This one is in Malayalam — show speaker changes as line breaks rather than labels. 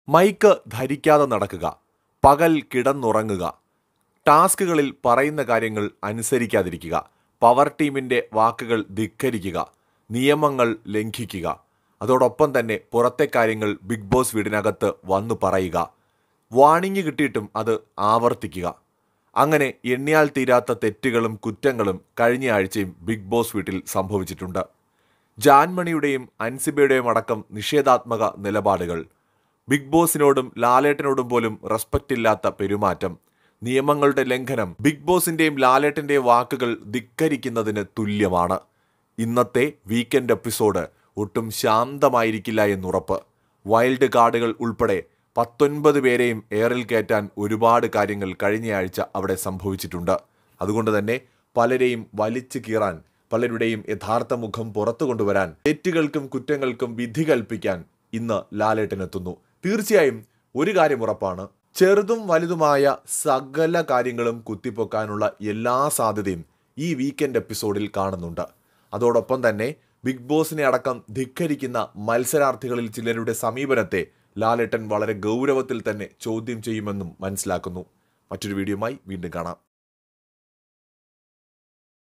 മൈക്ക് ധരിക്കാതെ നടക്കുക, പകൽ കിടന്നുറങ്ങുക, ടാസ്കുകളിൽ പറയുന്ന കാര്യങ്ങൾ അനുസരിക്കാതിരിക്കുക, പവർ ടീമിൻ്റെ വാക്കുകൾ ധിക്കരിക്കുക, നിയമങ്ങൾ ലംഘിക്കുക, അതോടൊപ്പം തന്നെ പുറത്തെ കാര്യങ്ങൾ ബിഗ് ബോസ് വീടിനകത്ത് വന്നു പറയുക, വാണിംഗ് കിട്ടിയിട്ടും അത് ആവർത്തിക്കുക. അങ്ങനെ എണ്ണിയാൽ തീരാത്ത തെറ്റുകളും കുറ്റങ്ങളും കഴിഞ്ഞ ആഴ്ചയും ബിഗ് ബോസ് വീട്ടിൽ സംഭവിച്ചിട്ടുണ്ട്. ജാൻമണിയുടെയും അൻസിബയുടെയും അടക്കം നിഷേധാത്മക നിലപാടുകൾ, ബിഗ് ബോസിനോടും ലാലേട്ടനോടും പോലും റെസ്പെക്റ്റ് ഇല്ലാത്ത പെരുമാറ്റം, നിയമങ്ങളുടെ ലംഘനം ബിഗ് ബോസിൻ്റെയും ലാലേട്ടൻ്റെയും വാക്കുകൾ ധിക്കരിക്കുന്നതിന് തുല്യമാണ്. ഇന്നത്തെ വീക്കെൻഡ് എപ്പിസോഡ് ഒട്ടും ശാന്തമായിരിക്കില്ല എന്നുറപ്പ്. വൈൽഡ് കാർഡുകൾ ഉൾപ്പെടെ 19 പേരെയും എയറിൽ കയറ്റാൻ ഒരുപാട് കാര്യങ്ങൾ കഴിഞ്ഞയാഴ്ച അവിടെ സംഭവിച്ചിട്ടുണ്ട്. അതുകൊണ്ട് തന്നെ പലരെയും വലിച്ചു കീറാൻ, പലരുടെയും യഥാർത്ഥ മുഖം പുറത്തു കൊണ്ടുവരാൻ, തെറ്റുകൾക്കും കുറ്റങ്ങൾക്കും വിധി കൽപ്പിക്കാൻ ഇന്ന് ലാലേട്ടനെത്തുന്നു. തീർച്ചയായും ഒരു കാര്യം ഉറപ്പാണ്, ചെറുതും വലുതുമായ സകല കാര്യങ്ങളും കുത്തിപ്പൊക്കാനുള്ള എല്ലാ സാധ്യതയും ഈ വീക്കെൻഡ് എപ്പിസോഡിൽ കാണുന്നുണ്ട്. അതോടൊപ്പം തന്നെ ബിഗ് ബോസിനെ അടക്കം ധിക്കരിക്കുന്ന മത്സരാർത്ഥികളിൽ ചിലരുടെ സമീപനത്തെ ലാലേട്ടൻ വളരെ ഗൗരവത്തിൽ തന്നെ ചോദ്യം ചെയ്യുമെന്നും മനസ്സിലാക്കുന്നു. മറ്റൊരു വീഡിയോയുമായി വീണ്ടും കാണാം.